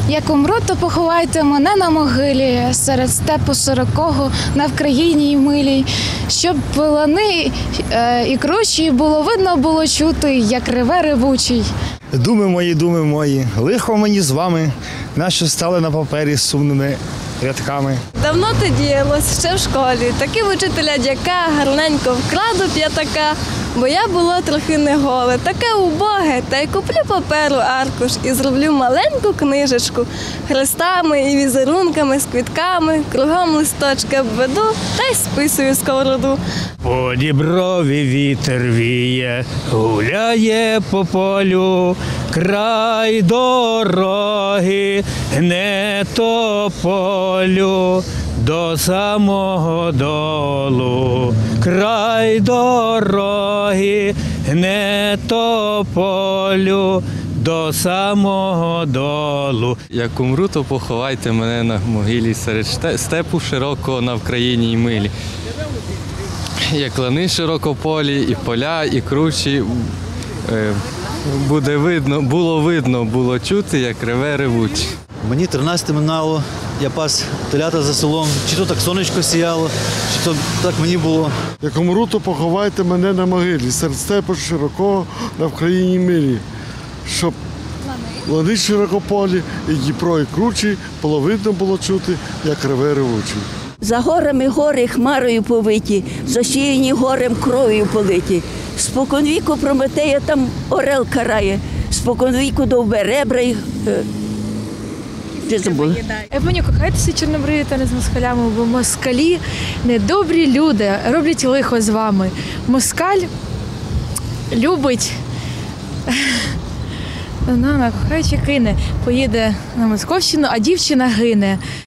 Як умру, то поховайте мене на могилі, серед степу широкого, на Вкраїні милій, щоб лани і кручі було видно, було чути, як реве ревучий. Думи мої, лихо мені з вами, нащо стали на папері сумними рядками. Давно те діялось, ще в школі. Таки в учителя дяка, гарненько вкраду п'ятака, бо я була трохи не голе, таке убоге, та й куплю паперу аркуш і зроблю маленьку книжечку, хрестами і візерунками, з квітками, кругом листочки обведу та й списую сковороду. По діброві вітер віє, гуляє по полю, край дороги, гне тополю до самого долу, край дороги, гне тополю до самого долу. Як умру, то поховайте мене на могилі серед степу широкого на Вкраїні милі. Як лани широкополі, і поля, і кручі, було видно, було чути, як реве ревучий. Мені 13 минало, я пас телята за селом, чи то так сонечко сіяло, чи то так мені було. Як умру, то поховайте мене на могилі, серед степу широкого на Вкраїні милі, щоб лани широкополі, і Дніпро, і кручі, було видно, було чути, як реве ревучий. За горами гори хмарою повиті, засіяні горем кров'ю политі. Споконвіку Прометея там орел карає, споконвіку довбе ребра й... Де забула? Епоню, кохайтеся чорнобриві та не з москалями, бо москалі недобрі люди, роблять лихо з вами. Москаль любить, кохаючи кине, поїде на Московщину, а дівчина гине.